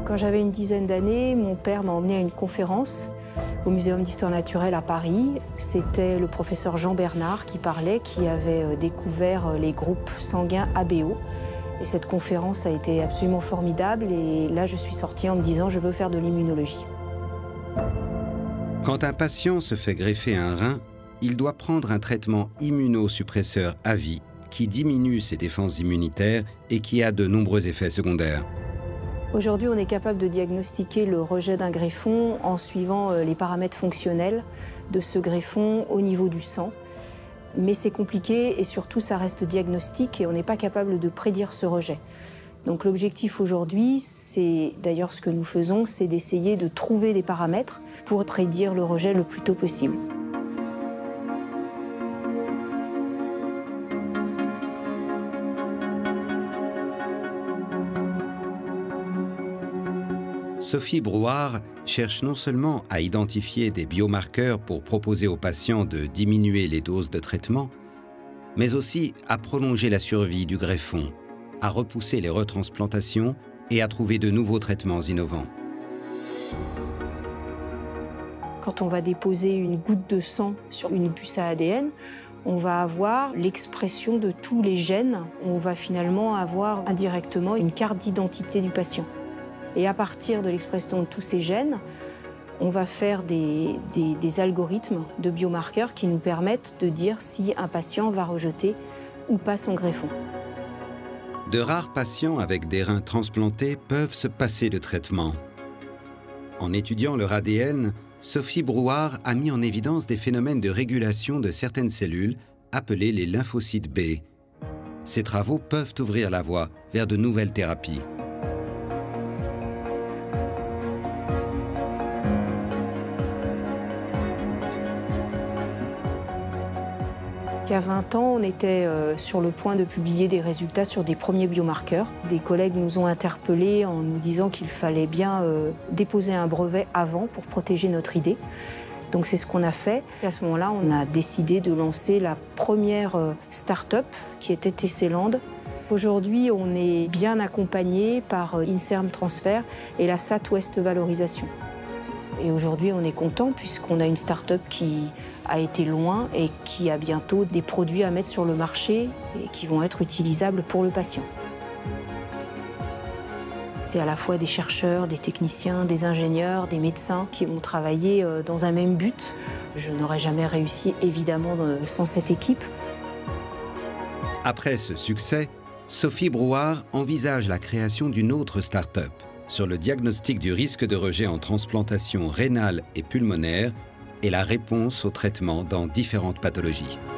Quand j'avais une dizaine d'années, mon père m'a emmené à une conférence au Muséum d'histoire naturelle à Paris. C'était le professeur Jean Bernard qui parlait, qui avait découvert les groupes sanguins ABO. Et cette conférence a été absolument formidable. Et là, je suis sortie en me disant, je veux faire de l'immunologie. Quand un patient se fait greffer un rein, il doit prendre un traitement immunosuppresseur à vie qui diminue ses défenses immunitaires et qui a de nombreux effets secondaires. Aujourd'hui, on est capable de diagnostiquer le rejet d'un greffon en suivant les paramètres fonctionnels de ce greffon au niveau du sang. Mais c'est compliqué et surtout, ça reste diagnostic et on n'est pas capable de prédire ce rejet. Donc l'objectif aujourd'hui, c'est d'ailleurs ce que nous faisons, c'est d'essayer de trouver des paramètres pour prédire le rejet le plus tôt possible. Sophie Brouard cherche non seulement à identifier des biomarqueurs pour proposer aux patients de diminuer les doses de traitement, mais aussi à prolonger la survie du greffon, à repousser les retransplantations et à trouver de nouveaux traitements innovants. Quand on va déposer une goutte de sang sur une puce à ADN, on va avoir l'expression de tous les gènes. On va finalement avoir indirectement une carte d'identité du patient. Et à partir de l'expression de tous ces gènes, on va faire des algorithmes de biomarqueurs qui nous permettent de dire si un patient va rejeter ou pas son greffon. De rares patients avec des reins transplantés peuvent se passer de traitement. En étudiant leur ADN, Sophie Brouard a mis en évidence des phénomènes de régulation de certaines cellules appelées les lymphocytes B. Ces travaux peuvent ouvrir la voie vers de nouvelles thérapies. Il y a 20 ans, on était sur le point de publier des résultats sur des premiers biomarqueurs. Des collègues nous ont interpellés en nous disant qu'il fallait bien déposer un brevet avant pour protéger notre idée. Donc c'est ce qu'on a fait. Et à ce moment-là, on a décidé de lancer la première start-up qui était Tesseland. Aujourd'hui, on est bien accompagné par Inserm Transfer et la SAT Ouest Valorisation. Et aujourd'hui, on est content puisqu'on a une start-up qui a été loin et qui a bientôt des produits à mettre sur le marché et qui vont être utilisables pour le patient. C'est à la fois des chercheurs, des techniciens, des ingénieurs, des médecins qui vont travailler dans un même but. Je n'aurais jamais réussi, évidemment, sans cette équipe. Après ce succès, Sophie Brouard envisage la création d'une autre start-up sur le diagnostic du risque de rejet en transplantation rénale et pulmonaire et la réponse au traitement dans différentes pathologies.